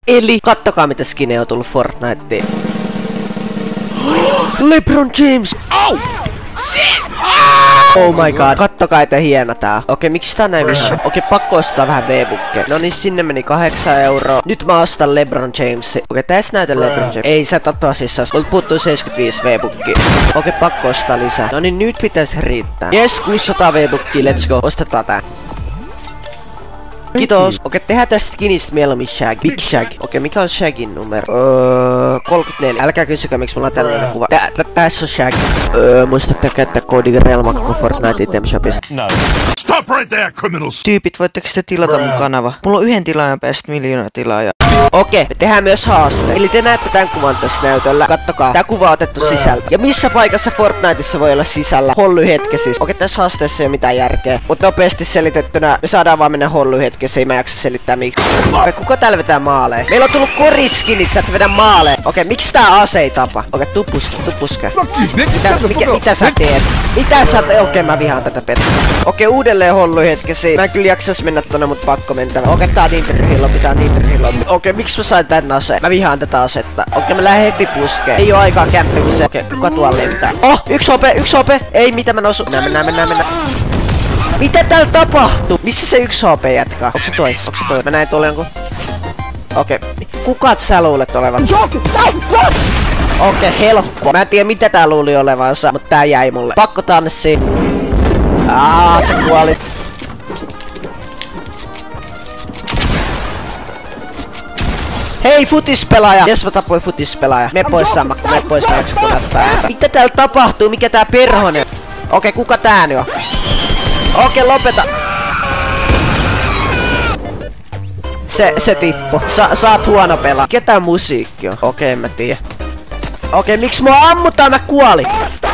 Eli kattokaa mitä skinejä on tullut Fortniteen. LeBron James! Oh! Shit! Oh my god, kattokaa että hieno tää. Okei, miksi tää on näin vissä? Okei, pakko ostaa vähän V-bukkeja. No niin, sinne meni 8 €. Nyt mä ostan LeBron Jamesin. Okei, tässä näytän LeBron James. Ei sä tosissaan. Multa puuttuu 75 V-bukkia. Okei, pakko ostaa lisää. No niin, nyt pitäisi riittää. Yes, 600 V-bukkia, let's go. Ostetaan tää. Kiitos. Okei, tehdään tästä skinistä mieluummin Shag. Big Shag. Okei, mikä on Shagin numero? 34. Älkää kysykää miksi mulla on tällainen kuva. Tässä on Shag. Muistatte käyttää koodi REALMA koko Fortnite Item Shopissa. No. Stop right there, criminals! Tyypit, voitteko te tilata mun kanava? Mulla on 1 tilaajan päästä 1 miljoonaa tilaajaa. Okei, me tehdään myös haaste. Eli te näette tän kuvan tässä näytöllä. Kattokaa, tää kuva on otettu sisältä. Ja missä paikassa Fortniteissa voi olla sisällä? Holly hetki siis. Okei, tässä haasteessa ei ole mitään järkeä. Mutta nopeasti selitettynä, me saadaan vaan mennä Holly hetkessä. Ei mä jaksa selittää miksi. Okei, kuka täällä vetää maaleja? Meillä on tullut koriskinit, sä et vedä maaleja. Okei, miksi tää ase ei tapa? Okei, tupuske. Mitä sä teet? Mitä sä teet? Okei, mä vihaan tätä perää. Okei, uudelleen Holly hetkesi. Mä en kyllä jaksas mennä tonne, mut pakko mentävä. Okei, tää on Nintendo:n. Okei, miksi mä sain tän aseen? Mä vihaan tätä asetta. Okei, mä lähden heti puskeen. Ei oo aikaa kämppimiseen. Okei, kuka tuolla lentää? Oh, 1 HP. Ei, mitä mä nousu? Mennään. Mitä täällä tapahtuu? Missä se 1 HP jätkaa? Onks se toi? Mä näin tuolla jonkun. Okei. Kuka sä luulet olevan? Okei, helppo. Mä en tiedä mitä tää luuli olevansa, mutta tää jäi mulle. Pakko tanssiin. Se kuoli. Hei, futispelaaja! Jes, mä tapoin futispelaaja. Me pois sammakko, me pois väliksä kunat päätä. Mitä täällä tapahtuu? Mikä tää perhonen? Okei, kuka tää nyt on? Okei, lopeta! Se tippu. Sä oot huono pelaa. Mikä tää musiikki on? Okei, mä tiedä. Okei, miksi mua ammutaan? Mä kuolin!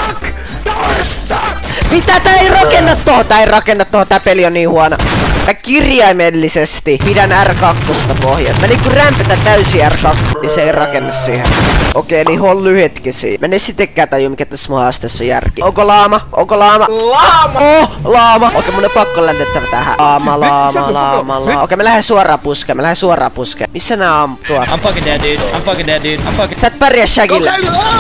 Mitä? Tää ei rakenna tohon, tää peli on niin huono. Mä kirjaimellisesti pidän R2 pohjasta. Mä niinku rämpätän täysin R2, niin se ei rakenna siihen. Okei, eli Holly hetkisiä. Mä en sittenkään tajuu mikä tässä mun haasteessa on järki. Onko laama? Laama! Oh, laama! Okei, mun on pakko ländettävä tähän. Laama. Okei, mä lähden suoraan puskeen. Missä nää on tuo? I'm fucking dead, dude. Sä et pärjää Shagille.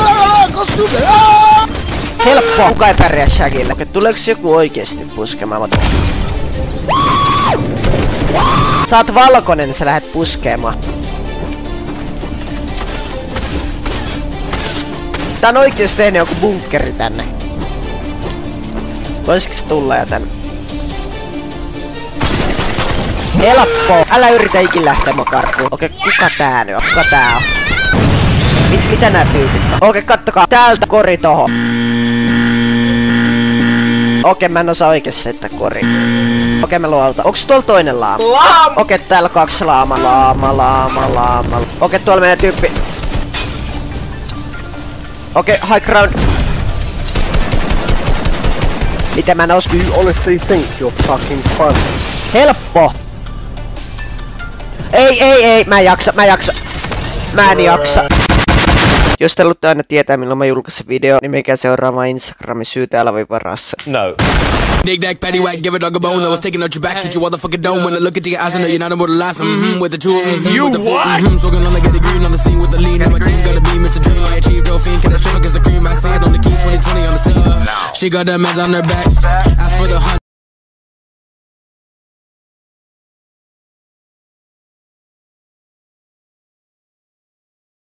Helppo! Kuka ei pärjää Shagille? Okei, tuleeks joku oikeesti puskemaan? Sä oot valkonen, sä lähet puskemaan. Tää on oikeesti tehnyt joku bunkkeri tänne. Voisiko se tulla jo tänne? Helppo! Älä yritä ikin lähteä mun karkuun. Okei, kuka tää nyt on? Mitä nää tyypit on? Okei, kattokaa. Täältä kori tohon. Okei, mä en osaa oikeesti heittää kori. Okei, mä luotan. Onks tuolla toinen laama? Okei, täällä 2 laama. Laama. Okei, tuolla meidän tyyppi. Okei, high ground. Miten mä nousin? Do you honestly think you're fucking fun? Helppo! Ei, mä en jaksa. Jos te haluatte aina tietää milloin mä julkaisen video, niin menkää seuraamaan Instagramin /varassa. No. Dig that patty whack, give a dog a bone that was taking out your back. Hit you motherfucking dome when I look at your eyes. I know you're not about to last. With the two, with the four, smoking on the get the green on the scene with the lean. And my team gotta be Mr. Dream. I achieved Dolphin, can I show against the cream? I said on the key 2020 on the scene. She got that meds on her back. Ask for the